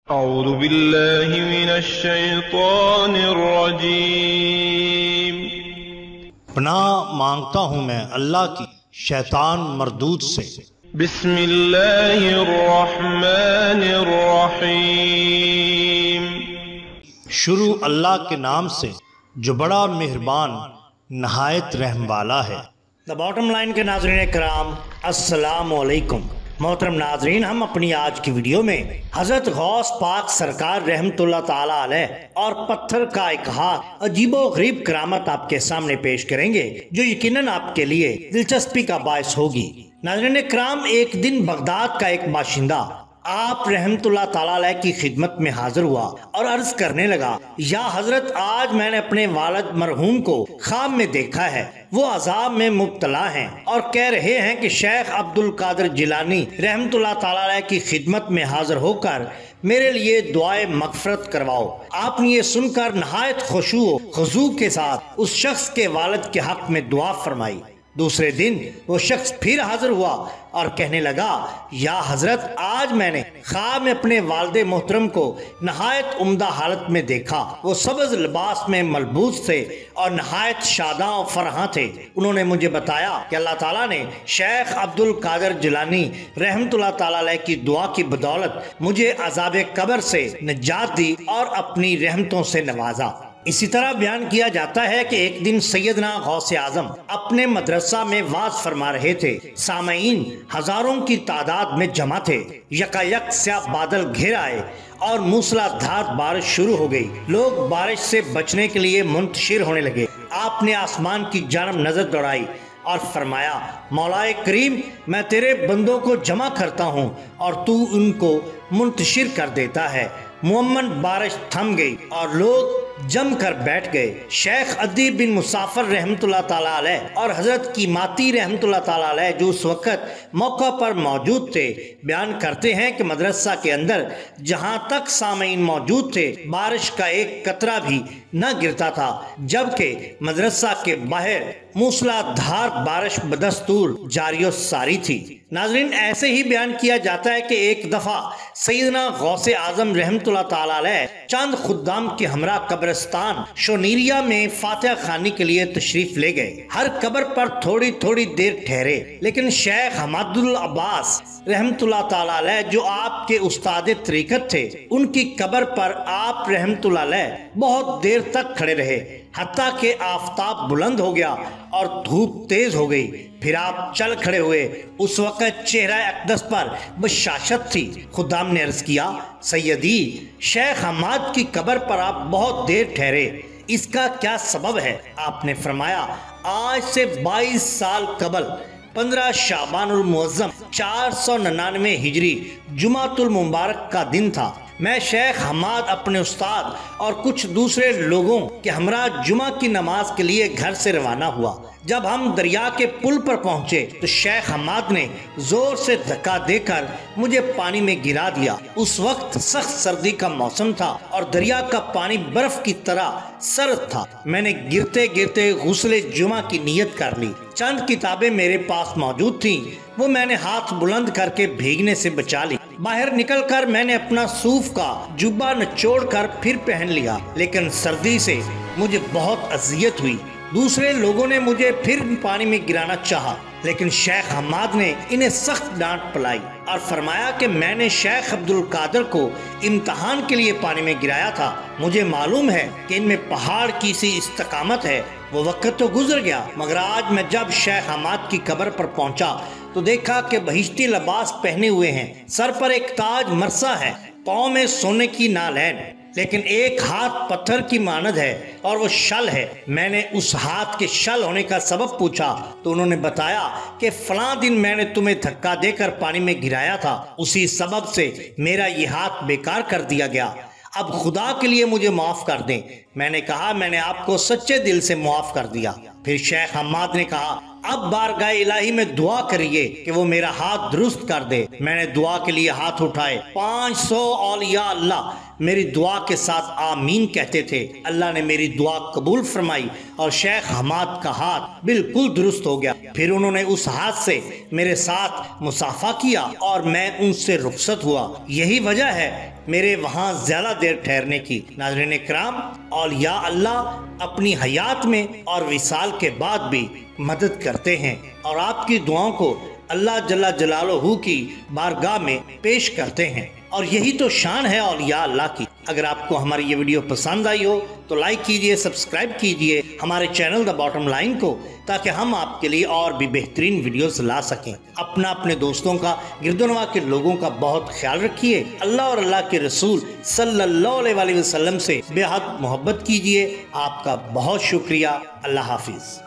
अऊज़ु बिल्लाहि मिनश शैतानिर रजीम। पनाह मांगता हूँ मैं अल्लाह की शैतान मरदूद से। बिस्मिल्लाहिर रहमानिर रहीम। शुरू अल्लाह के नाम से जो बड़ा मेहरबान नहायत रहम वाला है। द बॉटम लाइन के नाज़रीन कराम, अस्सलामु अलैकुम। मोहतरम नाजरीन, हम अपनी आज की वीडियो में हजरत गौस पाक सरकार रहमतुल्लाह ताला अलैह और पत्थर का एक हाथ अजीबो गरीब करामत आपके सामने पेश करेंगे जो यकीनन आपके लिए दिलचस्पी का बायस होगी। नाजरीन कराम, एक दिन बगदाद का एक बाशिंदा आप रहमतुल्लाह ताला अलैह की खिदमत में हाजिर हुआ और अर्ज करने लगा, या हजरत, आज मैंने अपने वालिद मरहूम को ख्वाब में देखा है। वो अजाब में मुब्तला हैं और कह रहे हैं कि शेख अब्दुल कादिर जिलानी रहमतुल्लाह ताला अलैह की खिदमत में हाजिर होकर मेरे लिए दुआए मगफरत करवाओ। आपने ये सुनकर नहायत खुशू खुजू के साथ उस शख्स के वालिद के हक में दुआ फरमाई। दूसरे दिन वो शख्स फिर हाजिर हुआ और कहने लगा, या हजरत, आज मैंने ख्वाब में अपने वालिद मोहतरम को नहायत उम्दा हालत में देखा। वो सब्ज लिबास में मलबूस थे और नहायत शादा और फरहा थे। उन्होंने मुझे बताया कि अल्लाह ताला ने शेख अब्दुल कादिर जिलानी रहमतुल्लाह ताला अलैह की दुआ की बदौलत मुझे अजाब कब्र से निजात दी और अपनी रहमतों से नवाजा। इसी तरह बयान किया जाता है कि एक दिन सैयदना गौसे आजम अपने मदरसा में वाज फरमा रहे थे। सामईन हजारों की तादाद में जमा थे। यकायक स्याह बादल घेर आए और मूसलाधार बारिश शुरू हो गई। लोग बारिश से बचने के लिए मुंतशिर होने लगे। आपने आसमान की जानब नजर दौड़ाई और फरमाया, मौलाए करीम, मैं तेरे बंदों को जमा करता हूँ और तू उनको मुंतशिर कर देता है। मुअम्मन बारिश थम गई और लोग जम कर बैठ गए। शेख अदीब बिन मुसाफिर रहमतुल्लाह ताला अलैह और हजरत की माती रहमतुल्लाह ताला अलैह जो उस वक़्त मौका पर मौजूद थे, बयान करते हैं कि मदरसा के अंदर जहां तक सामीन मौजूद थे बारिश का एक कतरा भी न गिरता था, जबकि मदरसा के बाहर मूसलाधार बारिश बदस्तूर जारी सारी थी। नाजरीन, ऐसे ही बयान किया जाता है कि एक दफा सैयदना गौसे आजम रहमतुल्लाह ताला अलैह चंद खुद्दाम के हमरा कब्रिस्तान शोनीरिया में फातिहा खानी के लिए तशरीफ ले गए। हर कब्र पर थोड़ी थोड़ी देर ठहरे, लेकिन शेख हमादुल अब्बास रहमतुल्लाह ताला अलैह जो आपके उस्ताद तरीकत थे, उनकी कब्र पर आप रहमतुल्लाह अलैह बहुत देर तक खड़े रहे, हत्ता के आफताब बुलंद हो गया और धूप तेज हो गई। फिर आप चल खड़े हुए। उस वक़्त चेहरा अक़दस पर बशाशत थी। खुदाम ने अर्ज किया, सैयदी, शेख हमाद की कब्र पर आप बहुत देर ठहरे, इसका क्या सबब है? आपने फरमाया, आज से 22 साल कबल 15 शाबानुल मुअज़्ज़म 499 हिजरी जुमातुल मुबारक का दिन था। मैं शेख हमाद अपने उस्ताद और कुछ दूसरे लोगों के हमरा जुमा की नमाज के लिए घर से रवाना हुआ। जब हम दरिया के पुल पर पहुंचे तो शेख हमाद ने जोर से धक्का देकर मुझे पानी में गिरा दिया। उस वक्त सख्त सर्दी का मौसम था और दरिया का पानी बर्फ की तरह सर्द था। मैंने गिरते गिरते गुस्ले जुमा की नियत कर ली। चंद किताबें मेरे पास मौजूद थीं, वो मैंने हाथ बुलंद करके भीगने से बचा ली। बाहर निकलकर मैंने अपना सूफ का जुब्बा निचोड़कर फिर पहन लिया, लेकिन सर्दी से मुझे बहुत अजियत हुई। दूसरे लोगों ने मुझे फिर पानी में गिराना चाहा, लेकिन शेख हमाद ने इन्हें सख्त डांट पलाई और फरमाया कि मैंने शेख अब्दुल कादिर को इम्तहान के लिए पानी में गिराया था। मुझे मालूम है कि इनमें पहाड़ की सी इस्तकामत है। वो वक्त तो गुजर गया, मगर आज मैं जब शेख हमाद की कब्र पर पहुंचा तो देखा कि बहिश्ती लिबास पहने हुए हैं, सर पर एक ताज मरसा है, पाँव में सोने की नालैन, लेकिन एक हाथ पत्थर की मानद है और वो शल है। मैंने उस हाथ के शल होने का सबब पूछा तो उन्होंने बताया कि फलां दिन मैंने तुम्हें धक्का देकर पानी में गिराया था, उसी सबब से मेरा ये हाथ बेकार कर दिया गया। अब खुदा के लिए मुझे माफ कर दें। मैंने कहा, मैंने आपको सच्चे दिल से माफ कर दिया। फिर शेख हमाद ने कहा, अब बारगाह इलाही में दुआ करिए कि वो मेरा हाथ दुरुस्त कर दे। मैंने दुआ के लिए हाथ उठाए। 500 औलिया अल्लाह मेरी दुआ के साथ आमीन कहते थे। अल्लाह ने मेरी दुआ कबूल फरमाई और शेख हमाद का हाथ बिल्कुल दुरुस्त हो गया। फिर उन्होंने उस हाथ से मेरे साथ मुसाफा किया और मैं उनसे रुखसत हुआ। यही वजह है मेरे वहाँ ज़्यादा देर ठहरने की। नाज़रीन किराम, औलिया अल्लाह अपनी हयात में और विसाल के बाद भी मदद करते हैं और आपकी दुआओं को अल्लाह जल्ला जलालहू की बारगाह में पेश करते हैं, और यही तो शान है औलिया अल्लाह की। अगर आपको हमारी ये वीडियो पसंद आई हो तो लाइक कीजिए, सब्सक्राइब कीजिए हमारे चैनल द बॉटम लाइन को, ताकि हम आपके लिए और भी बेहतरीन वीडियोस ला सकें। अपने दोस्तों का, गिरदोनवा के लोगों का बहुत ख्याल रखिए। अल्लाह और अल्लाह के रसूल सल्लल्लाहु अलैहि वसल्लम से बेहद मोहब्बत कीजिए। आपका बहुत शुक्रिया। अल्लाह हाफिज।